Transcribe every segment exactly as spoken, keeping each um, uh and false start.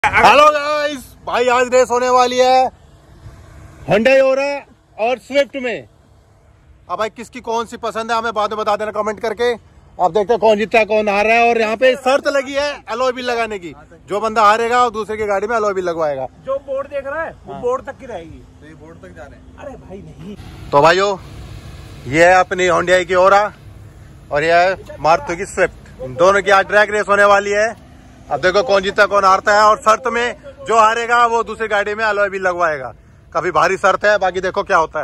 Hello guys, भाई आज race होने वाली है Hyundai ओरा और स्विफ्ट में। अब भाई किसकी कौन सी पसंद है हमें बाद में बता देना कमेंट करके। अब देखते हैं कौन जीतता है कौन हार रहा है। और यहाँ पे शर्त लगी है अलॉय व्हील लगाने की। जो बंदा हारेगा और दूसरे की गाड़ी में अलॉय व्हील लगवाएगा। जो बोर्ड देख रहा है वो हाँ। बोर्ड तक की रहेगी। तो ये बोर्ड तक जा रहे हैं। अरे भाई नहीं। तो भाइयों ये है अपनी Hyundai की ओरा और ये है मारुति की स्विफ्ट। इन दोनों की आज ड्रैग रेस होने वाली है। अब देखो कौन जीतता कौन हारता है। और शर्त में जो हारेगा वो दूसरी गाड़ी में अलॉय व्हील लगवाएगा। काफी भारी शर्त है, बाकी देखो क्या होता है।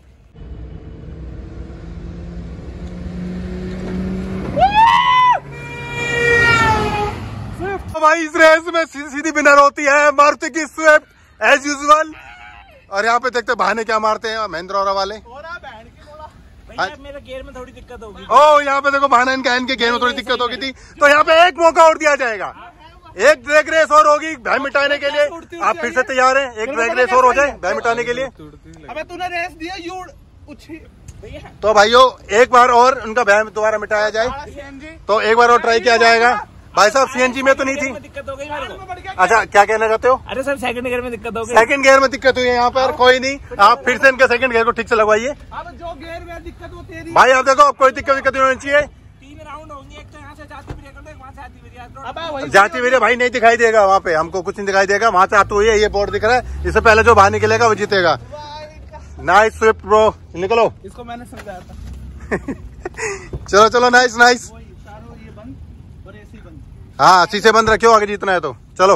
तो भाई इस रेस में सीधी विनर होती है मारुति की स्विफ्ट एज यूजुअल। और यहाँ पे देखते बहाने क्या मारते हैं महिंद्रा ओरा वाले। भैया मेरे गेयर में थोड़ी दिक्कत होगी। ओ यहाँ पे देखो बहाना इनका, इनके गेयर में थोड़ी दिक्कत होगी थी। तो यहाँ पे एक मौका और दिया जाएगा। एक ड्रैग रेस और होगी भय मिटाने के लिए। आप फिर से तैयार हैं? एक ड्रैग रेस और हो जाए भय मिटाने के लिए। अबे तूने रेस दिया यू भैया। तो भाइयों एक बार और उनका भय दोबारा मिटाया जाए। तो एक बार और ट्राई किया जाएगा। भाई साहब सीएनजी में तो नहीं थी? दिक्कत हो गई मेरे को। अच्छा क्या कहना चाहते हो? अरे सर सेकंड गियर में दिक्कत हो गई। सेकंड गियर में दिक्कत हुई है यहाँ पर। कोई नहीं, आप फिर से इनके सेकंड गियर को ठीक से लगवाइए। जो गियर में दिक्कत होती है भाई आप देखो कोई दिक्कत दिक्कत नहीं होनी चाहिए। तीन राउंड होंगे, एक तो यहाँ से जाती ब्रेक और एक वहाँ से आती ब्रेक। जाती मेरे भाई नहीं दिखाई देगा वहाँ पे, हमको कुछ नहीं दिखाई देगा। वहाँ से आते हुए ये बोर्ड दिख रहा है। इससे पहले जो बाहर निकलेगा वो जीतेगा। नाइस स्विफ्ट ब्रो, निकलो। इसको मैंने समझाया था। चलो चलो, नाइस नाइस। ये बंद और एसी बंद। हाँ शीशे बंद रखियो, आगे जीतना है तो चलो।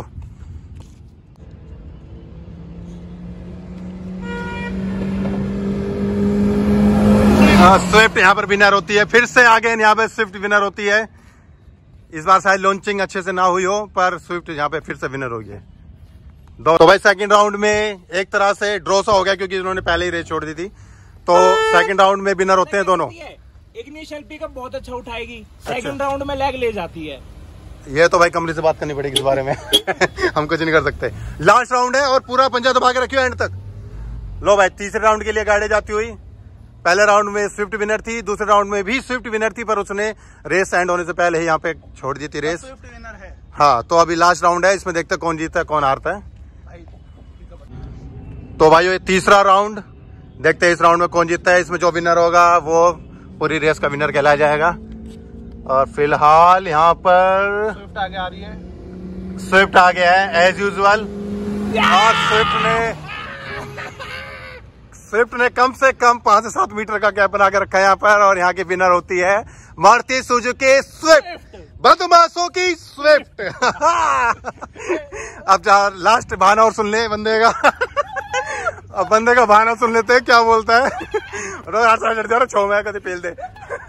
हाँ स्विफ्ट यहाँ पर विनर होती है। फिर से आगे यहाँ पे स्विफ्ट विनर होती है। इस बार शायद लॉन्चिंग अच्छे से ना हुई हो, पर स्विफ्ट यहाँ पे फिर से विनर हो गई है। दो तो भाई सेकंड राउंड में एक तरह से ड्रॉ सा हो गया क्योंकि इन्होंने पहले ही रेस छोड़ दी थी। तो सेकंड राउंड में विनर होते हैं दोनों। इग्निशन पिकअप बहुत अच्छा उठाएगी। सेकंड राउंड में लैग ले जाती है। ये तो भाई कंपनी से बात करनी पड़ेगी इस बारे में। हम कुछ नहीं कर सकते। लास्ट राउंड है और पूरा पंजा दबा के रखियो एंड तक। लो भाई तीसरे राउंड के लिए गाड़ी जाती हुई। पहले राउंड में स्विफ्ट विनर थी, दूसरे राउंड में भी स्विफ्ट विनर थी, पर उसने रेस एंड होने से पहले ही यहाँ पे छोड़ दी थी रेस। स्विफ्ट विनर है। हाँ तो अभी लास्ट राउंड है, इसमें देखते कौन जीतता है कौन हारता है। तो भाई ये तीसरा राउंड, देखते हैं इस राउंड में कौन जीतता है। इसमें जो विनर होगा वो पूरी रेस का विनर कहलाया जाएगा। और फिलहाल यहाँ पर स्विफ्ट आगे आ रही है। स्विफ्ट आ गया है एज यूजुअल। और स्विफ्ट ने स्विफ्ट ने कम से कम पांच से सात मीटर का गैप बना के रखा है यहाँ पर। और यहाँ की विनर होती है मारुति सुजुकी स्विफ्ट, बदमाशों की स्विफ्ट। अब जा लास्ट बहाना और सुन ले बंदे का। अब बंदे का बहाना सुन लेते हैं क्या बोलता है। छो में कभी पेल दे।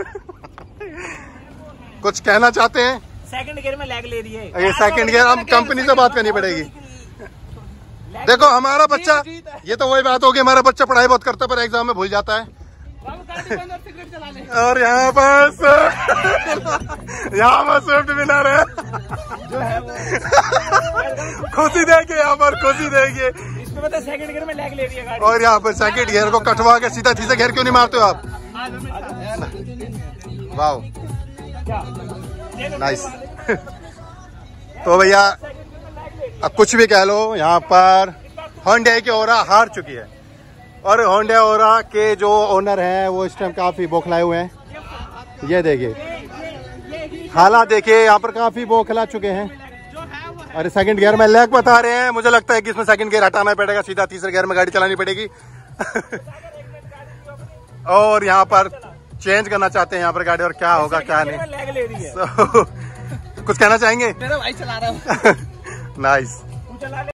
कुछ कहना चाहते हैं? सेकंड गियर में लैग ले रही है। ये सेकंड गियर हम कंपनी से बात करनी पड़ेगी। देखो हमारा बच्चा, ये तो वही बात होगी, हमारा बच्चा पढ़ाई बहुत करता है पर एग्जाम में भूल जाता है। और यहाँ पर यहाँ पर स्विफ्ट विनर है। खुशी देंगे यहाँ पर, खुशी देंगे। इसमें मतलब सेकंड गियर में लैग ले रही है गाड़ी। और यहाँ पर सेकंड गियर को कटवा के सीधा तीसरे गियर क्यों नहीं मारते हो आप? वाह नाइस। तो भैया अब कुछ भी कह लो, यहाँ पर Hyundai की ओरा हार चुकी है। और Hyundai ओरा के जो ओनर हैं वो इस टाइम काफी बौखलाए हुए हैं। ये देखिए हालात देखिए, यहाँ पर काफी बौखला चुके हैं। अरे सेकंड गियर में लैग बता रहे हैं। मुझे लगता है कि इसमें सेकंड गियर हटाना पड़ेगा, सीधा तीसरे गियर में गाड़ी चलानी पड़ेगी। और यहाँ पर चेंज करना चाहते हैं यहाँ पर गाड़ी, और क्या होगा क्या नहीं। so, कुछ कहना चाहेंगे? मेरा भाई चला रहा है। नाइस।